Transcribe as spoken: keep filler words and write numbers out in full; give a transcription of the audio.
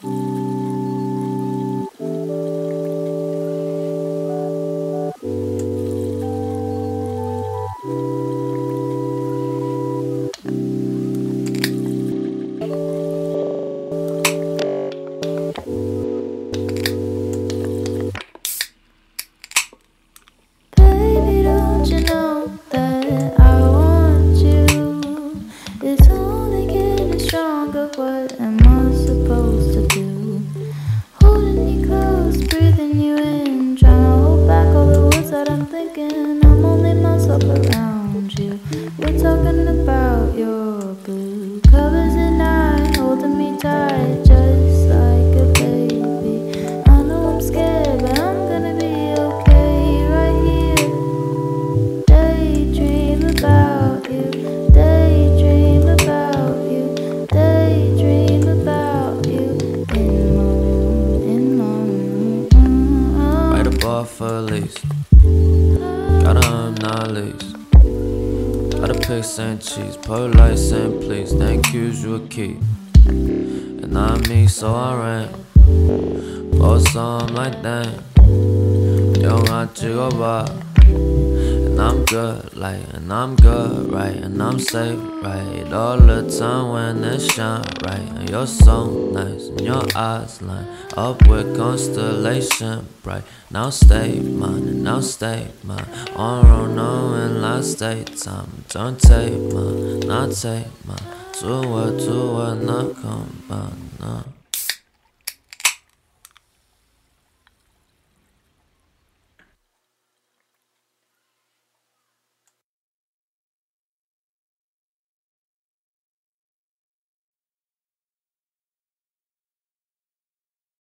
Baby, don't you know that I want you? It's only getting stronger. What am I supposed to do? Holding you close, breathing you in, trying to hold back all the words that I'm thinking. I'm only myself around you. We're talking about your blue covers at night, holding me tight, just like a baby. I know I'm scared, but I'm gonna be okay right here. Daydream about you, daydream about you, daydream about you. In my room, in my room. Mm-hmm. Write a bar for a lease. Gotta earn not least. Gotta pick Saint Cheese, polite Saint please. Thank you's you a key. And not me, so I ran. Bought some like that. You don't got to go by. And I'm good, like, and I'm good, right? And I'm safe, right? All the time when it shine, right? And you're so nice, and your eyes line up with constellation, bright. Now stay mine, and now stay mine. On road, knowing last daytime. Don't take mine, not take mine. Two what, two what, not combine, no.